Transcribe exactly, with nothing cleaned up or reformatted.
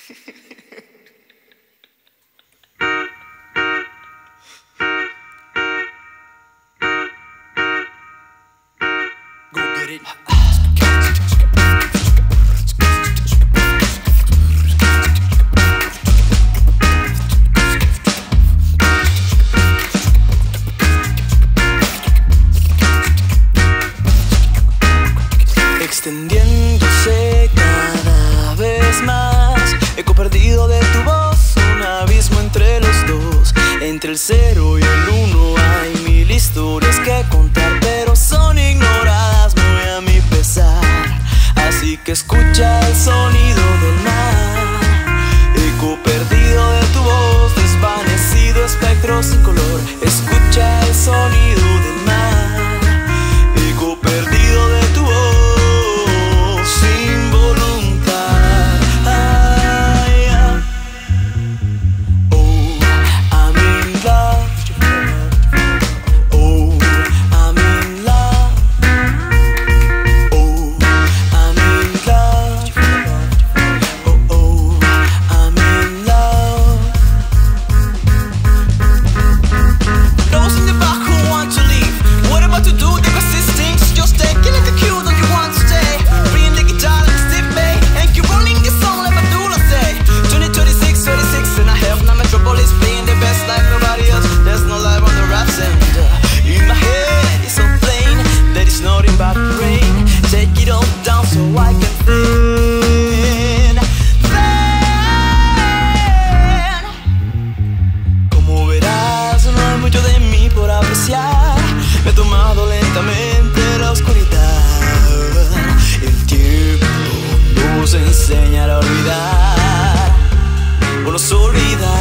Go get it. Extendiéndose cada vez más, eco perdido de tu voz, un abismo entre los dos. Entre el cero y el uno hay mil historias que contar, pero son ignoradas muy a mi pesar. Así que escucha el sonido del mar, eco perdido de tu voz, desvanecido espectro sin color. Escucha el sonido del mar, eco perdido de tu voz. Me ha tomado lentamente la oscuridad. El tiempo nos enseña a olvidar o nos olvida.